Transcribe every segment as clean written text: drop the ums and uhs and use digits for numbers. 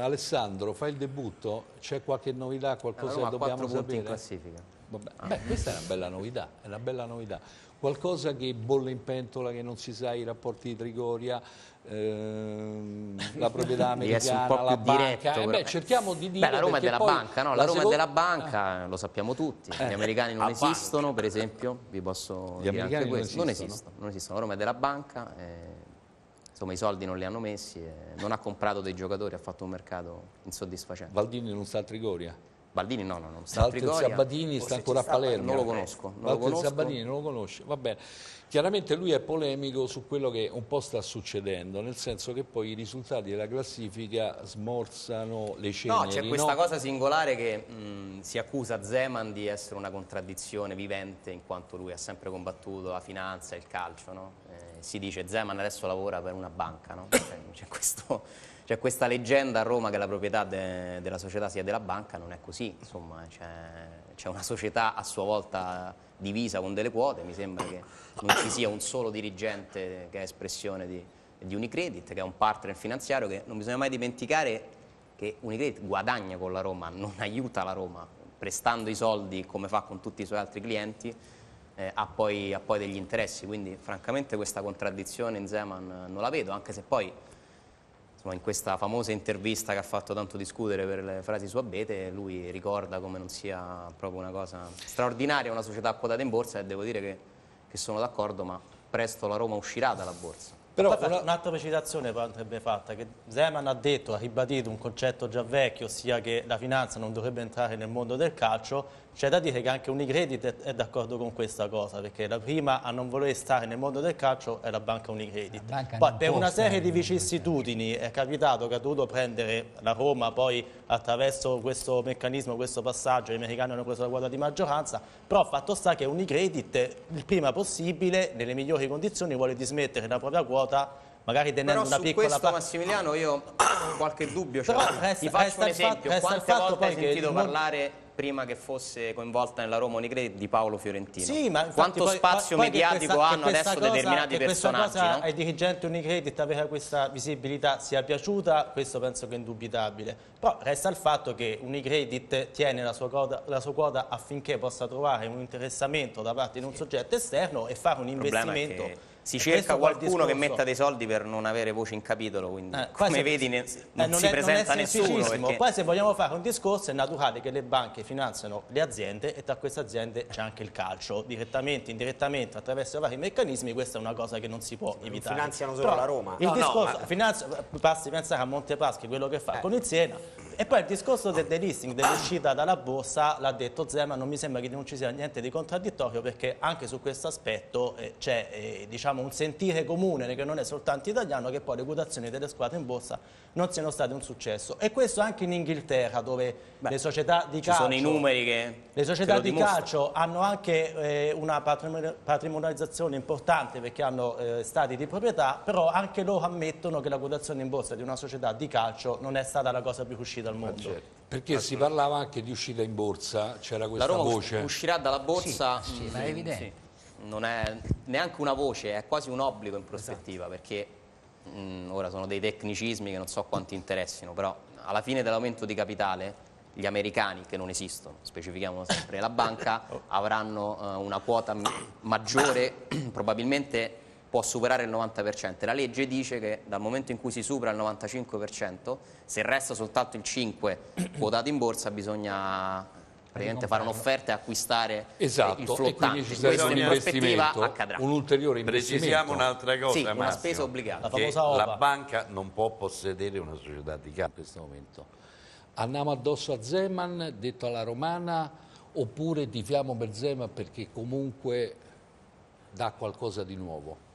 Alessandro, fai il debutto, c'è qualche novità, qualcosa che dobbiamo 4 punti sapere? in classifica. Beh, questa è una bella novità, è una bella novità. Qualcosa che bolle in pentola, che non si sa, i rapporti di Trigoria, la proprietà americana, la banca. Beh, cerchiamo di dire. La Roma è della banca, no? La Roma è della banca, lo sappiamo tutti. Gli americani non esistono, per esempio, vi posso dire anche questo. Non esistono. La Roma è della banca, insomma i soldi non li hanno messi, non ha comprato dei giocatori, ha fatto un mercato insoddisfacente. Valdini non sta a Trigoria? Baldini no, non sta a Trigoria. Sabatini sta ancora a Palermo. Non lo conosco. Sabatini non lo conosce, va bene. Chiaramente lui è polemico su quello che un po' sta succedendo, nel senso che poi i risultati della classifica smorzano le ceneri. No, c'è questa cosa singolare che si accusa Zeman di essere una contraddizione vivente, in quanto lui ha sempre combattuto la finanza e il calcio, no? Si dice Zeman adesso lavora per una banca, no? C'è questa leggenda a Roma che la proprietà della società sia della banca, non è così, insomma c'è una società a sua volta divisa con delle quote, mi sembra che non ci sia un solo dirigente che è espressione di Unicredit, che è un partner finanziario, che non bisogna mai dimenticare che Unicredit guadagna con la Roma, non aiuta la Roma, prestando i soldi come fa con tutti i suoi altri clienti, ha poi degli interessi, quindi francamente questa contraddizione in Zeman non la vedo, anche se poi in questa famosa intervista che ha fatto tanto discutere per le frasi su Abete, lui ricorda come non sia proprio una cosa straordinaria una società quotata in borsa, e devo dire che sono d'accordo, ma presto la Roma uscirà dalla borsa. Però un'altra precisazione andrebbe fatta, che Zeman ha ribadito un concetto già vecchio, ossia che la finanza non dovrebbe entrare nel mondo del calcio. C'è da dire che anche Unicredit è d'accordo con questa cosa, perché la prima a non voler stare nel mondo del calcio è la banca Unicredit. Poi per una serie di vicissitudini è capitato che ha dovuto prendere la Roma, poi attraverso questo meccanismo, questo passaggio, gli americani hanno preso la quota di maggioranza, però fatto sta che Unicredit il prima possibile, nelle migliori condizioni, vuole dismettere la propria quota, magari tenendo una piccola parte. Però su questo, Massimiliano, io ho qualche dubbio. Ti faccio un esempio. Quante volte hai sentito parlare, prima che fosse coinvolta nella Roma Unicredit, di Paolo Fiorentino? Sì, ma quanto spazio mediatico hanno adesso determinati personaggi? Questa cosa ai dirigenti Unicredit avere questa visibilità sia piaciuta, questo penso che è indubitabile. Però resta il fatto che Unicredit tiene la sua quota affinché possa trovare un interessamento da parte di un soggetto esterno e fare un investimento. Si cerca qualcuno che metta dei soldi per non avere voce in capitolo, quindi come vedi non si presenta nessuno. Perché... Poi se vogliamo fare un discorso è naturale che le banche finanziano le aziende, e tra queste aziende c'è anche il calcio, direttamente, indirettamente, attraverso vari meccanismi. Questa è una cosa che non si può evitare. Finanziano solo la Roma. Il discorso, basti pensare a Montepaschi, quello che fa con il Siena. E poi il discorso del delisting, dell'uscita dalla borsa, l'ha detto Zeman, non mi sembra che non ci sia niente di contraddittorio, perché anche su questo aspetto c'è diciamo un sentire comune che non è soltanto italiano, che poi le quotazioni delle squadre in borsa non siano state un successo. E questo anche in Inghilterra, dove le società di calcio, sono i numeri che le società di calcio hanno anche una patrimonializzazione importante, perché hanno stati di proprietà, però anche loro ammettono che la quotazione in borsa di una società di calcio non è stata la cosa più uscita al mondo. Perché si parlava anche di uscita in borsa, c'era questa voce. La Roma voce. Uscirà dalla borsa, sì, ma è evidente. Sì. Non è neanche una voce, è quasi un obbligo in prospettiva, perché ora sono dei tecnicismi che non so quanti interessino, però alla fine dell'aumento di capitale gli americani, che non esistono, specifichiamolo sempre, la banca avranno una quota maggiore, probabilmente può superare il 90%. La legge dice che dal momento in cui si supera il 95%, se resta soltanto il 5% quotato in borsa, bisogna praticamente fare un'offerta e acquistare il flottante. E quindi ci sarà un investimento, accadrà. un ulteriore investimento. Precisiamo un'altra cosa, sì, una Massimo, spesa obbligata. la banca non può possedere una società di calcio in questo momento. Andiamo addosso a Zeman, detto alla romana, oppure tifiamo per Zeman perché comunque dà qualcosa di nuovo?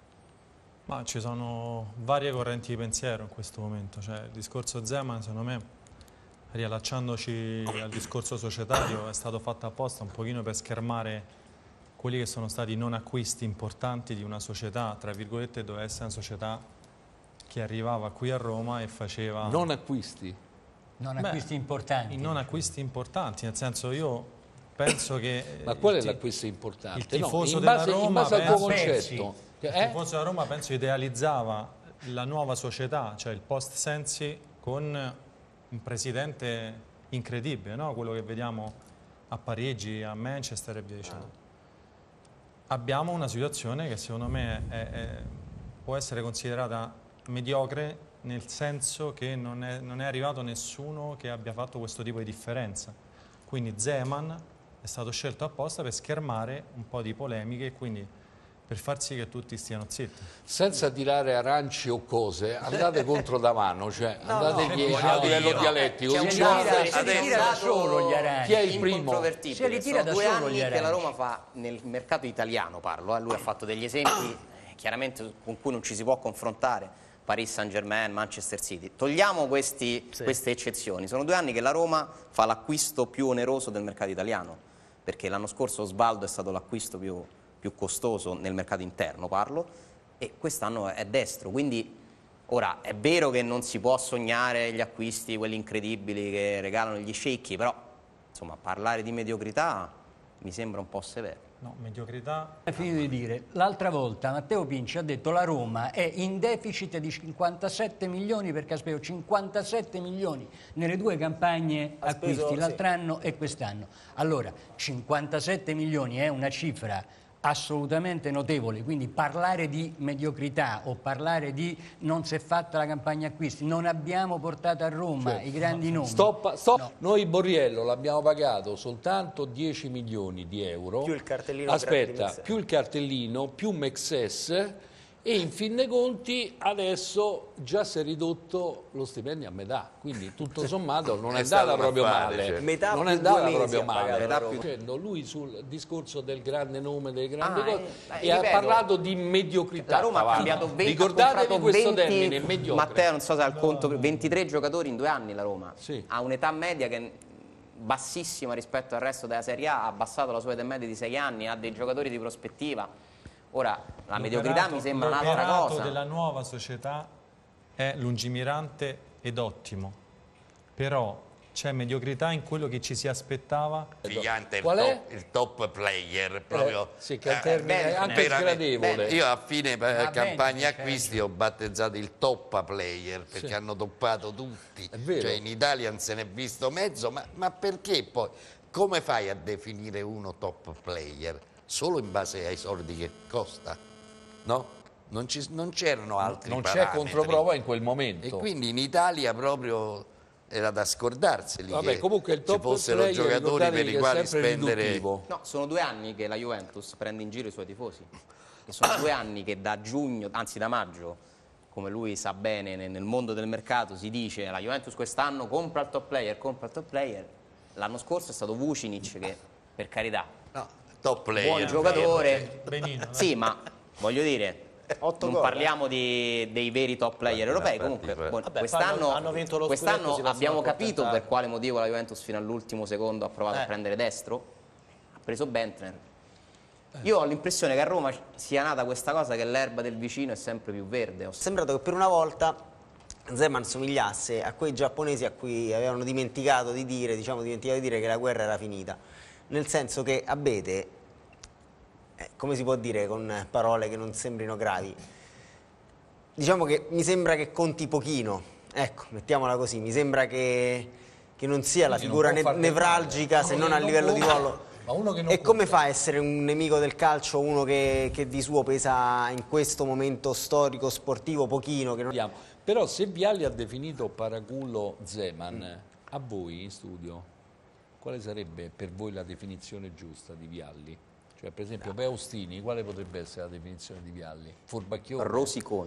Ma ci sono varie correnti di pensiero in questo momento. Cioè, il discorso Zeman, secondo me, riallacciandoci al discorso societario, è stato fatto apposta un pochino per schermare quelli che sono stati i non acquisti importanti di una società, tra virgolette, doveva essere una società che arrivava qui a Roma e faceva... Non acquisti? Non acquisti importanti. Non acquisti importanti, nel senso io penso che... Ma qual è l'acquisto importante? Il tifoso della Roma, in base al tuo concetto. Il tifoso della Roma penso idealizzava la nuova società, cioè il post Sensi, con un presidente incredibile, no? Quello che vediamo a Parigi, a Manchester e via dicendo. Abbiamo una situazione che secondo me può essere considerata mediocre, nel senso che non è arrivato nessuno che abbia fatto questo tipo di differenza. Quindi Zeman è stato scelto apposta per schermare un po' di polemiche e quindi per far sì che tutti stiano zitti. Senza tirare aranci o cose, andate contro Davano, cioè andategli a livello dialettico. C'è un Diciamo, dato- se li tira da solo gli aranci. Chi è il primo? incontrovertibile. Se li tira Sono da 2 solo anni gli che la aranci. Roma fa nel mercato italiano, parlo, lui ha fatto degli esempi chiaramente con cui non ci si può confrontare, Paris Saint-Germain, Manchester City. Togliamo queste eccezioni, sono 2 anni che la Roma fa l'acquisto più oneroso del mercato italiano, perché l'anno scorso Osvaldo è stato l'acquisto più costoso nel mercato interno, parlo, e quest'anno è destro, quindi ora è vero che non si può sognare gli acquisti, quelli incredibili che regalano gli sceicchi, però insomma parlare di mediocrità mi sembra un po' severo. No, mediocrità. Ho finito di dire, l'altra volta Matteo Pinci ha detto la Roma è in deficit di 57 milioni perché ha speso 57 milioni nelle 2 campagne acquisti, l'altro anno e quest'anno. Allora, 57 milioni è una cifra assolutamente notevole, quindi parlare di mediocrità o parlare di non si è fatta la campagna acquisti, non abbiamo portato a Roma i grandi nomi. Stop. No. Noi Borriello l'abbiamo pagato soltanto 10 milioni di euro. Più il cartellino Aspetta, di Mexes. più il cartellino, più Mexes, e in fin dei conti adesso già si è ridotto lo stipendio a metà, quindi tutto sommato non è stato andata un proprio affare, male. certo. Metà Non più è andata 2 mesi proprio ha pagato male. la Roma. Dicendo lui sul discorso del grande nome, delle grandi Ah, cose, e ripeto, ha parlato di mediocrità. La Roma ha Davano. cambiato 20, Ricordatevi ha comprato questo 20, termine, mediocre. Matteo non so se ha il conto, 23 giocatori in 2 anni la Roma, Sì. ha un'età media che è bassissima rispetto al resto della Serie A, ha abbassato la sua età media di 6 anni, ha dei giocatori di prospettiva. Ora, la mediocrità mi sembra un'altra L'operato cosa. della nuova società è lungimirante ed ottimo, però c'è mediocrità in quello che ci si aspettava. Gigante Qual è? il top player proprio sì, che è un termine anche veramente. sgradevole. Io a fine campagna bene, acquisti ho battezzato il top player perché Sì. hanno toppato tutti, È vero. cioè in Italia non se n'è visto mezzo, ma perché poi come fai a definire uno top player? Solo in base ai soldi che costa, no? Non c'erano altri Non c'è parametri. controprova in quel momento. E quindi in Italia proprio era da scordarseli Vabbè, che comunque il ci top fossero player, giocatori per ricordatevi i che è quali sempre spendere. riduttivo. No, sono 2 anni che la Juventus prende in giro i suoi tifosi. E sono 2 anni che da giugno, anzi da maggio, come lui sa bene nel mondo del mercato, si dice la Juventus quest'anno compra il top player, compra il top player. L'anno scorso è stato Vucinic che, per carità, No, top player. buon giocatore. Benino, Sì, ma voglio dire, 8 non gol, parliamo dei veri top player europei. Comunque, Vabbè, quest'anno, hanno vinto lo quest'anno scudetto, si possono abbiamo capito accontentare. per quale motivo la Juventus fino all'ultimo secondo ha provato a prendere destro. Ha preso Bentner. Io ho l'impressione che a Roma sia nata questa cosa che l'erba del vicino è sempre più verde. È sembrato che per una volta Zeman somigliasse a quei giapponesi a cui avevano dimenticato di dire che la guerra era finita. Nel senso che Abete, come si può dire con parole che non sembrino gravi, diciamo che mi sembra che conti pochino, ecco, mettiamola così, mi sembra che non sia la Quindi figura non può farne nevralgica male. se Uno non che a non livello di conta, ruolo. ma uno che non E come conta. fa a essere un nemico del calcio uno che di suo pesa in questo momento storico, sportivo, pochino? Che non... Vediamo. Però se Vialli ha definito paraculo Zeman, a voi in studio, quale sarebbe per voi la definizione giusta di Vialli? Cioè per esempio Peustini, quale potrebbe essere la definizione di Vialli? Furbacchione? Rosicone.